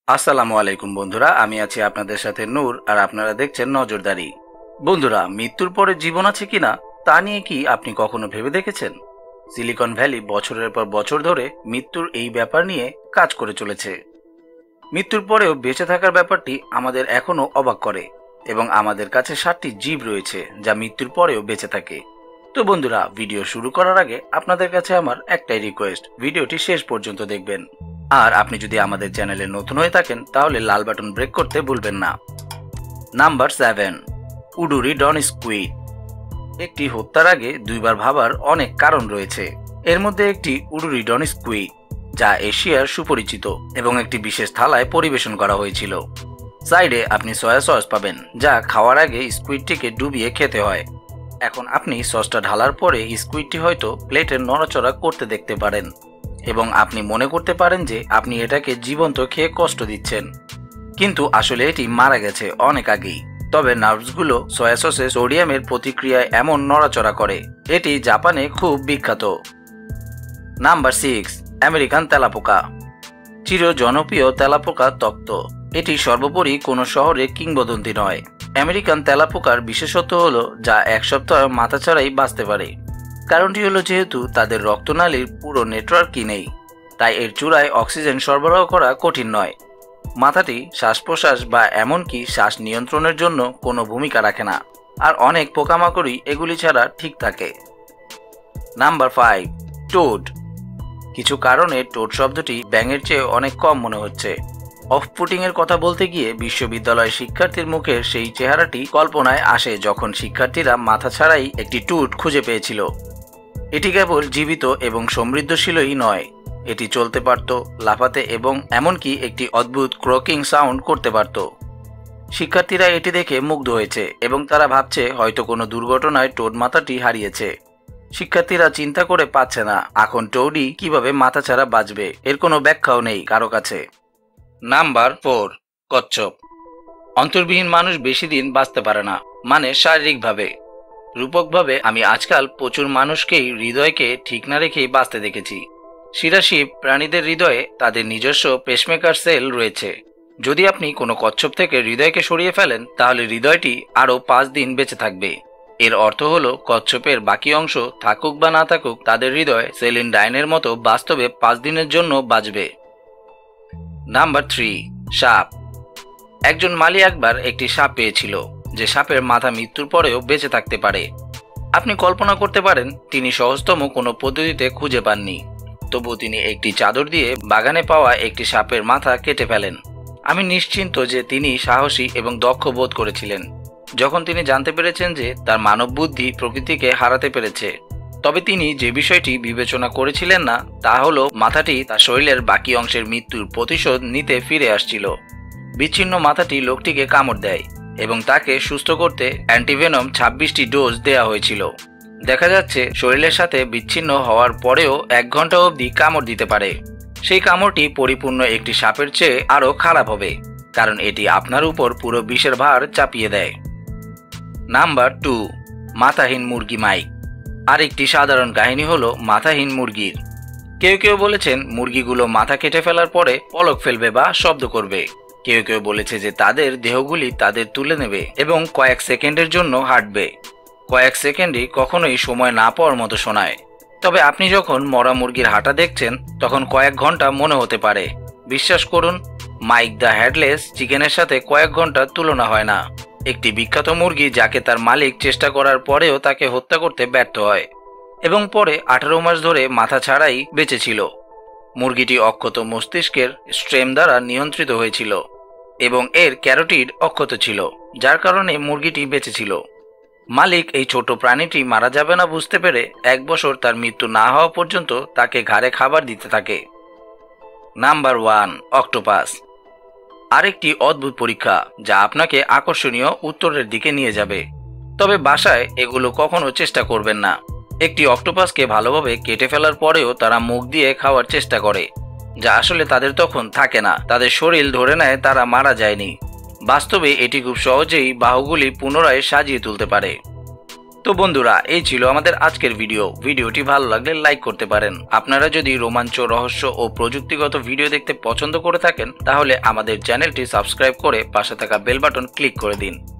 আসসালামু আলাইকুম বন্ধুরা, আমি আছি আপনাদের সাথে নূর আর আপনারা দেখছেন নজরদারি। বন্ধুরা, মৃত্যুর পরে জীবন আছে কিনা তা নিয়ে কি আপনি কখনো ভেবে দেখেছেন? সিলিকন ভ্যালি বছরের পর বছর ধরে মৃত্যুর এই ব্যাপার নিয়ে কাজ করে চলেছে। মৃত্যুর পরেও বেঁচে থাকার ব্যাপারটি আমাদের এখনো অবাক করে এবং আমাদের কাছে 7টি জীব রয়েছে যা মৃত্যুর পরেও বেঁচে থাকে। তো বন্ধুরা, ভিডিও শুরু করার আগে আপনাদের কাছে আমার একটাই রিকোয়েস্ট, ভিডিওটি শেষ পর্যন্ত দেখবেন। আর আপনি যদি আমাদের চ্যানেলে নতুন হয়ে থাকেন তাহলে লাল বাটন ব্রেক করতে ভুলবেন না। নাম্বার 7, উডুরি ডন স্কুইড। একটি হত্যার আগে দুইবার ভাবার অনেক কারণ রয়েছে। এর মধ্যে একটি উডুরি ডন স্কুইড, যা এশিয়ার সুপরিচিত এবং একটি বিশেষ থালায় পরিবেশন করা হয়েছিল। সাইডে আপনি সয়া সস পাবেন, যা খাওয়ার আগে স্কুইডটিকে ডুবিয়ে খেতে হয়। এখন আপনি সসটা ঢালার পরে স্কুইডটি হয়তো প্লেটের নড়াচড়া করতে দেখতে পারেন এবং আপনি মনে করতে পারেন যে আপনি এটাকে জীবন্ত খেয়ে কষ্ট দিচ্ছেন, কিন্তু আসলে এটি মারা গেছে অনেক আগেই। তবে নার্ভসগুলো সয়া সসে সোডিয়ামের প্রতিক্রিয়ায় এমন নড়াচড়া করে। এটি জাপানে খুব বিখ্যাত। নাম্বার 6, আমেরিকান তেলাপোকা। চির জনপ্রিয় তেলাপোকা তত্ত্ব। এটি সর্বোপরি কোনো শহরে কিংবদন্তি নয়। আমেরিকান তেলাপোকার বিশেষত্ব হলো যা এক সপ্তাহ মাথা ছাড়াই বাঁচতে পারে। কারণটি হলো যেহেতু তাদের রক্তনালীর পুরো নেটওয়ার্কই নেই, তাই এর চূড়ায় অক্সিজেন সরবরাহ করা কঠিন নয়। মাথাটি শ্বাস প্রশ্বাস বা এমনকি শ্বাস নিয়ন্ত্রণের জন্য কোনো ভূমিকা রাখে না, আর অনেক পোকামাকড়ই এগুলি ছাড়া ঠিক থাকে। Number 5, toad. কিছু কারণে টোড শব্দটি ব্যাঙের চেয়ে অনেক কম মনে হচ্ছে। অফ-পুটিং এর কথা বলতে গিয়ে বিশ্ববিদ্যালয়ের শিক্ষার্থীর মুখের সেই চেহারাটি কল্পনায় আসে যখন শিক্ষার্থীরা মাথা ছাড়াই একটি টুট খুঁজে পেয়েছিল। এটি কেবল জীবিত এবং সমৃদ্ধশীলই নয়, এটি চলতে পারত, লাফাতে এবং এমনকি একটি অদ্ভুত ক্রকিং সাউন্ড করতে পারত। শিক্ষার্থীরা এটি দেখে মুগ্ধ হয়েছে এবং তারা ভাবছে হয়তো কোনো দুর্ঘটনায় টোড মাথাটি হারিয়েছে। শিক্ষার্থীরা চিন্তা করে পাচ্ছে না এখন টোডই কিভাবে মাথা ছাড়া বাঁচবে, এর কোনো ব্যাখ্যাও নেই কারো কাছে। নাম্বার 4, কচ্ছপ। অন্তর্বিহীন মানুষ বেশি দিন বাঁচতে পারে না, মানে শারীরিকভাবে। রূপকভাবে আমি আজকাল প্রচুর মানুষকেই হৃদয়কে ঠিক না রেখেই বাঁচতে দেখেছি। শিরাশিপ প্রাণীদের হৃদয়ে তাদের নিজস্ব পেসমেকার সেল রয়েছে। যদি আপনি কোনো কচ্ছপ থেকে হৃদয়কে সরিয়ে ফেলেন তাহলে হৃদয়টি আরও 5 দিন বেঁচে থাকবে। এর অর্থ হলো কচ্ছপের বাকি অংশ থাকুক বা না থাকুক, তাদের হৃদয় সেলিন ডাইনের মতো বাস্তবে 5 দিনের জন্য বাঁচবে। নাম্বার 3, সাপ। একজন মালি একবার একটি সাপ পেয়েছিল, যে সাপের মাথা মৃত্যুর পরেও বেঁচে থাকতে পারে। আপনি কল্পনা করতে পারেন তিনি সহজতম কোনো পদ্ধতিতে খুঁজে পাননি, তবু তিনি একটি চাদর দিয়ে বাগানে পাওয়া একটি সাপের মাথা কেটে ফেলেন। আমি নিশ্চিন্ত যে তিনি সাহসী এবং দক্ষ বোধ করেছিলেন যখন তিনি জানতে পেরেছেন যে তার মানব বুদ্ধি প্রকৃতিকে হারাতে পেরেছে। তবে তিনি যে বিষয়টি বিবেচনা করেছিলেন না তা হলো মাথাটি তার শরীরের বাকি অংশের মৃত্যুর প্রতিশোধ নিতে ফিরে আসছিল। বিচ্ছিন্ন মাথাটি লোকটিকে কামড় দেয় এবং তাকে সুস্থ করতে অ্যান্টিভেনম 26টি ডোজ দেয়া হয়েছিল। দেখা যাচ্ছে শরীরের সাথে বিচ্ছিন্ন হওয়ার পরেও 1 ঘন্টা অবধি কামড় দিতে পারে। সেই কামড়টি পরিপূর্ণ একটি সাপের চেয়ে আরও খারাপ হবে, কারণ এটি আপনার উপর পুরো বিষের ভার চাপিয়ে দেয়। নাম্বার 2, মাথাহীন মুরগি মাইক। আরেকটি সাধারণ কাহিনী হলো মাথাহীন মুরগির। কেউ কেউ বলেছেন মুরগিগুলো মাথা কেটে ফেলার পরে পলক ফেলবে বা শব্দ করবে। কেউ কেউ বলেছে যে তাদের দেহগুলি তাদের তুলে নেবে এবং কয়েক সেকেন্ডের জন্য হাঁটবে। কয়েক সেকেন্ডই কখনোই সময় না পাওয়ার মতো শোনায়। তবে আপনি যখন মরা মুরগির হাঁটা দেখছেন তখন কয়েক ঘন্টা মনে হতে পারে। বিশ্বাস করুন, মাইক দ্য হেডলেস চিকেনের সাথে কয়েক ঘন্টার তুলনা হয় না। একটি বিখ্যাত মুরগি যাকে তার মালিক চেষ্টা করার পরেও তাকে হত্যা করতে ব্যর্থ হয় এবং পরে 18 মাস ধরে মাথা ছাড়াই বেঁচেছিল। মুরগিটি অক্ষত মস্তিষ্কের স্ট্রেম দ্বারা নিয়ন্ত্রিত হয়েছিল এবং এর ক্যারোটিড অক্ষত ছিল, যার কারণে মুরগিটি বেঁচেছিল। মালিক এই ছোট প্রাণীটি মারা যাবে না বুঝতে পেরে 1 বছর তার মৃত্যু না হওয়া পর্যন্ত তাকে ঘাড়ে খাবার দিতে থাকে। Number 1, octopus. আরেকটি অদ্ভুত পরীক্ষা যা আপনাকে আকর্ষণীয় উত্তরের দিকে নিয়ে যাবে, তবে বাসায় এগুলো কখনো চেষ্টা করবেন না। একটি অক্টোপাসকে ভালোভাবে কেটে ফেলার পরেও তারা মুখ দিয়ে খাওয়ার চেষ্টা করে, যা আসলে তাদের তখন থাকে না। তাদের শরীর ধরে নেয় তারা মারা যায়নি। বাস্তবে এটি খুব সহজেই বাহুগুলি পুনরায় সাজিয়ে তুলতে পারে। তো বন্ধুরা, এই ছিল আমাদের আজকের ভিডিওটি ভালো লাগলে লাইক করতে পারেন। আপনারা যদি রোমাঞ্চ, রহস্য ও প্রযুক্তিগত ভিডিও দেখতে পছন্দ করে থাকেন তাহলে আমাদের চ্যানেলটি সাবস্ক্রাইব করে পাশে থাকা বেল বাটন ক্লিক করে দিন।